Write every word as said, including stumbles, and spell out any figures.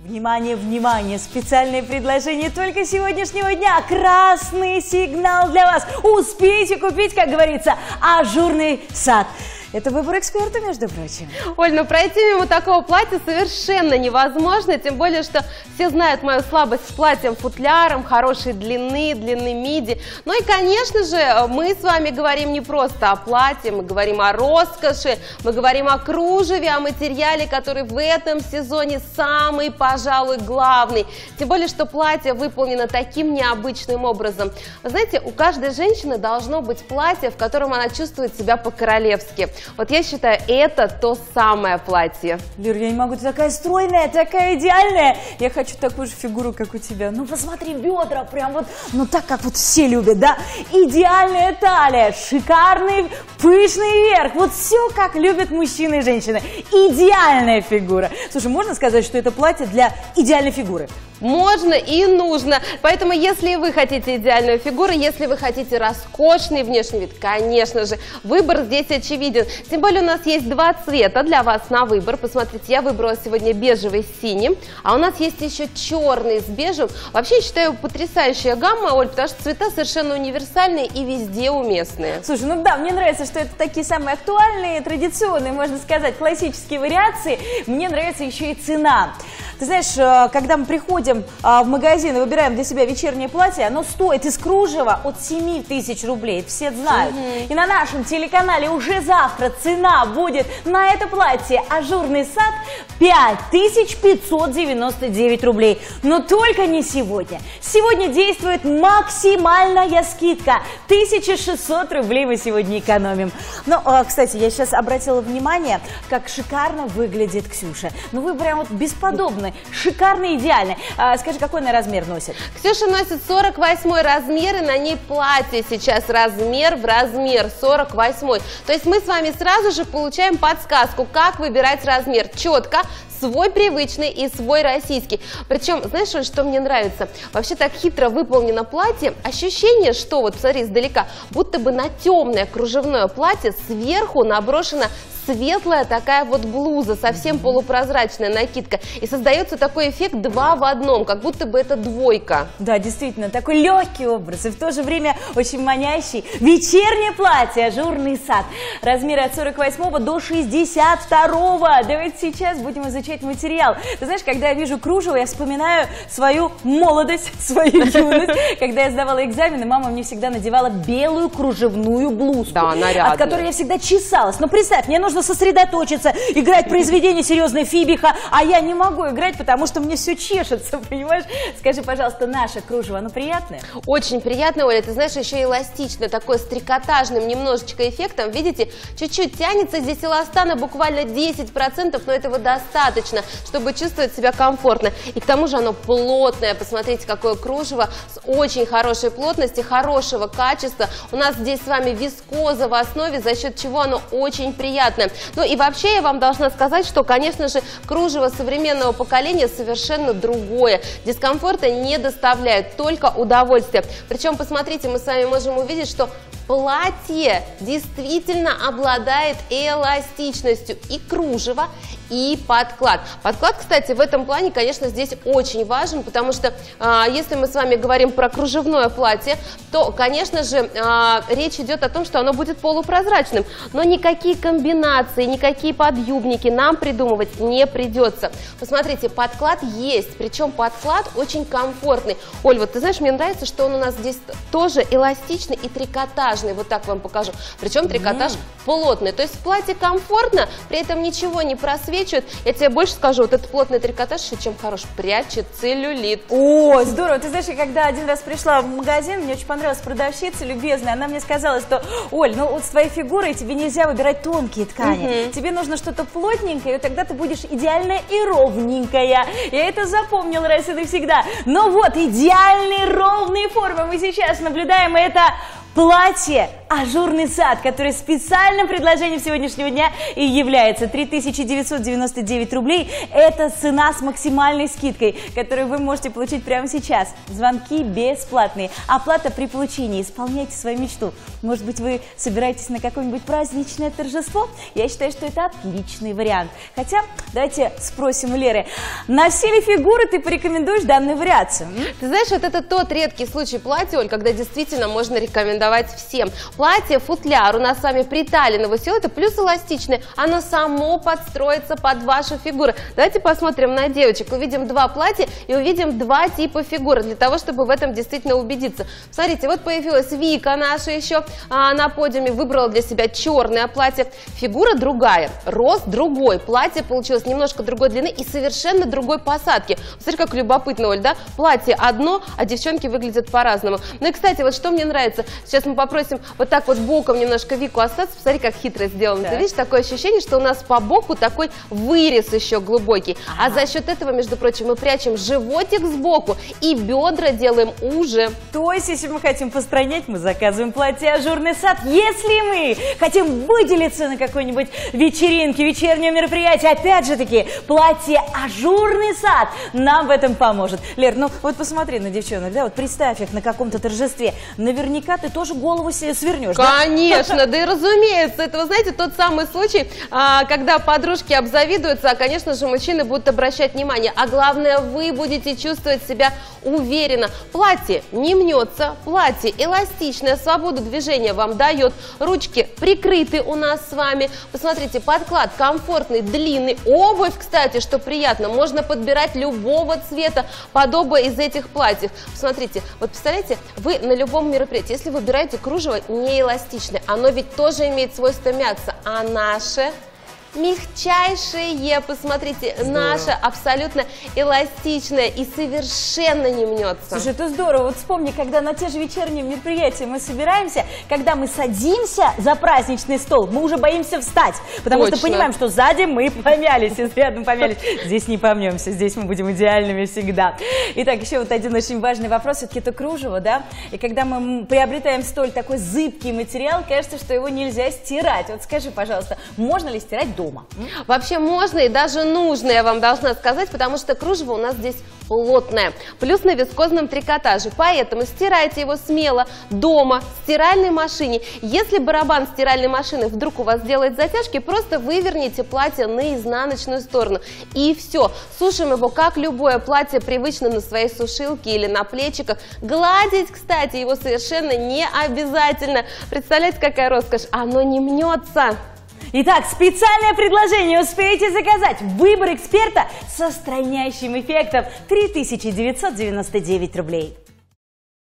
Внимание, внимание! Специальное предложение только сегодняшнего дня. Красный сигнал для вас. Успейте купить, как говорится, ажурный сад. Это выбор эксперта, между прочим. Оль, ну пройти мимо такого платья совершенно невозможно, тем более, что все знают мою слабость с платьем-футляром, хорошей длины, длины миди. Ну и, конечно же, мы с вами говорим не просто о платье, мы говорим о роскоши, мы говорим о кружеве, о материале, который в этом сезоне самый, пожалуй, главный. Тем более, что платье выполнено таким необычным образом. Вы знаете, у каждой женщины должно быть платье, в котором она чувствует себя по-королевски. Вот я считаю, это то самое платье. Лер, я не могу, ты такая стройная, такая идеальная. Я хочу такую же фигуру, как у тебя. Ну, посмотри, бедра прям вот, ну так, как вот все любят, да? Идеальная талия, шикарный, пышный верх. Вот все, как любят мужчины и женщины. Идеальная фигура. Слушай, можно сказать, что это платье для идеальной фигуры? Можно и нужно. Поэтому, если вы хотите идеальную фигуру, если вы хотите роскошный внешний вид, конечно же, выбор здесь очевиден. Тем более у нас есть два цвета для вас на выбор. Посмотрите, я выбрала сегодня бежевый с синим, а у нас есть еще черный с бежевым. Вообще, я считаю, потрясающая гамма, Оль, потому что цвета совершенно универсальные и везде уместные. Слушай, ну да, мне нравится, что это такие самые актуальные, традиционные, можно сказать, классические вариации. Мне нравится еще и цена. Ты знаешь, когда мы приходим в магазин и выбираем для себя вечернее платье, оно стоит из кружева от семи тысяч рублей, все знают. Mm-hmm. И на нашем телеканале уже завтра цена будет на это платье «Ажурный сад» пять тысяч пятьсот девяносто девять рублей. Но только не сегодня. Сегодня действует максимальная скидка. тысяча шестьсот рублей мы сегодня экономим. Ну, кстати, я сейчас обратила внимание, как шикарно выглядит Ксюша. Ну, вы прям вот бесподобны. Шикарный, идеальный. А, скажи, какой она размер носит? Ксюша носит сорок восьмой размер, и на ней платье сейчас размер в размер сорок восьмой. То есть мы с вами сразу же получаем подсказку, как выбирать размер. Четко, свой привычный и свой российский. Причем, знаешь, что мне нравится? Вообще так хитро выполнено платье. Ощущение, что, вот посмотри издалека, будто бы на темное кружевное платье сверху наброшена светлая такая вот блуза, совсем полупрозрачная накидка. И создается такой эффект два в одном, как будто бы это двойка. Да, действительно, такой легкий образ и в то же время очень манящий. Вечернее платье «Ажурный сад». Размеры от сорок восьмого до шестьдесят второго. Давайте сейчас будем изучать материал. Ты знаешь, когда я вижу кружево, я вспоминаю свою молодость, свою юность. Когда я сдавала экзамены, мама мне всегда надевала белую кружевную блузку, да, нарядную, от которой я всегда чесалась. Но представь, мне нужно сосредоточиться, играть произведение серьезной Фибиха, а я не могу играть, потому что мне все чешется, понимаешь? Скажи, пожалуйста, наше кружево, оно приятное? Очень приятное, Оля, ты знаешь, еще эластичное, такое с трикотажным немножечко эффектом, видите, чуть-чуть тянется здесь эластана, буквально десять процентов, но этого достаточно, чтобы чувствовать себя комфортно. И к тому же оно плотное, посмотрите, какое кружево, с очень хорошей плотностью, хорошего качества. У нас здесь с вами вискоза в основе, за счет чего оно очень приятное. Ну и вообще я вам должна сказать, что, конечно же, кружево современного поколения совершенно другое. Дискомфорта не доставляет, только удовольствие. Причем, посмотрите, мы с вами можем увидеть, что платье действительно обладает эластичностью и кружево, и подклад. Подклад, кстати, в этом плане, конечно, здесь очень важен, потому что а, если мы с вами говорим про кружевное платье, то, конечно же, а, речь идет о том, что оно будет полупрозрачным, но никакие комбинации, никакие подъюбники нам придумывать не придется. Посмотрите, подклад есть, причем подклад очень комфортный. Оль, вот ты знаешь, мне нравится, что он у нас здесь тоже эластичный и трикотажный, вот так вам покажу. Причем трикотаж mm. плотный, то есть в платье комфортно, при этом ничего не просвечивает. Я тебе больше скажу, вот этот плотный трикотаж, чем хорош, прячет целлюлит. О, здорово. Ты знаешь, я когда один раз пришла в магазин, мне очень понравилась продавщица любезная, она мне сказала, что, Оль, ну вот с твоей фигурой тебе нельзя выбирать тонкие ткани, угу. тебе нужно что-то плотненькое, и тогда ты будешь идеальная и ровненькая. Я это запомнила раз и навсегда. Но вот идеальные ровные формы мы сейчас наблюдаем, это Платье «Ажурный сад», которое специальным предложением сегодняшнего дня и является три тысячи девятьсот девяносто девять рублей. Это цена с максимальной скидкой, которую вы можете получить прямо сейчас. Звонки бесплатные. Оплата при получении. Исполняйте свою мечту. Может быть, вы собираетесь на какое-нибудь праздничное торжество? Я считаю, что это отличный вариант. Хотя, давайте спросим у Леры, на все ли фигуры ты порекомендуешь данную вариацию? Ты знаешь, вот это тот редкий случай платья, Оль, когда действительно можно рекомендовать всем. Платье-футляр у нас с вами приталенного силуэта, плюс эластичное. Оно само подстроится под вашу фигуру. Давайте посмотрим на девочек. Увидим два платья и увидим два типа фигуры, для того, чтобы в этом действительно убедиться. Смотрите, вот появилась Вика наша еще а, на подиуме, выбрала для себя черное платье. Фигура другая, рост другой, платье получилось немножко другой длины и совершенно другой посадки. Смотри, как любопытно, Оль, да? Платье одно, а девчонки выглядят по-разному. Ну и, кстати, вот что мне нравится, сейчас мы попросим вот так вот боком немножко Вику остаться. Посмотри, как хитро сделано. Да. Ты видишь, такое ощущение, что у нас по боку такой вырез еще глубокий. А, а за счет этого, между прочим, мы прячем животик сбоку и бедра делаем уже. То есть, если мы хотим постройнять, мы заказываем платье «Ажурный сад». Если мы хотим выделиться на какой-нибудь вечеринке, вечернее мероприятие, опять же таки, платье «Ажурный сад» нам в этом поможет. Лер, ну вот посмотри на девчонок, да, вот представь их на каком-то торжестве. Наверняка ты тоже голову себе свернешь. Конечно, да? да и разумеется. Это, вы знаете, тот самый случай, когда подружки обзавидуются, а, конечно же, мужчины будут обращать внимание. А главное, вы будете чувствовать себя уверенно. Платье не мнется, платье эластичное, свободу движения вам дает. Ручки прикрыты у нас с вами. Посмотрите, подклад комфортный, длинный. Обувь, кстати, что приятно, можно подбирать любого цвета подобия из этих платьев. Посмотрите, вот представляете, вы на любом мероприятии, если выбираете кружево не эластичное, оно ведь тоже имеет свойство мяться, а наше мягчайшее, посмотрите, здорово. Наше абсолютно эластичное и совершенно не мнется. Слушай, это здорово. Вот вспомни, когда на те же вечерние мероприятия мы собираемся, когда мы садимся за праздничный стол, мы уже боимся встать, потому Точно. Что понимаем, что сзади мы помялись, изрядно помялись. Здесь не помнемся, здесь мы будем идеальными всегда. Итак, еще вот один очень важный вопрос, все-таки это кружево, да? И когда мы приобретаем столь такой зыбкий материал, кажется, что его нельзя стирать. Вот скажи, пожалуйста, можно ли стирать дома? Вообще можно и даже нужно, я вам должна сказать, потому что кружево у нас здесь плотное, плюс на вискозном трикотаже, поэтому стирайте его смело дома, в стиральной машине. Если барабан стиральной машины вдруг у вас делает затяжки, просто выверните платье на изнаночную сторону и все. Сушим его, как любое платье, привычно на своей сушилке или на плечиках. Гладить, кстати, его совершенно не обязательно. Представляете, какая роскошь, оно не мнется. Итак, специальное предложение успеете заказать. Выбор эксперта со стройнящим эффектом три тысячи девятьсот девяносто девять рублей.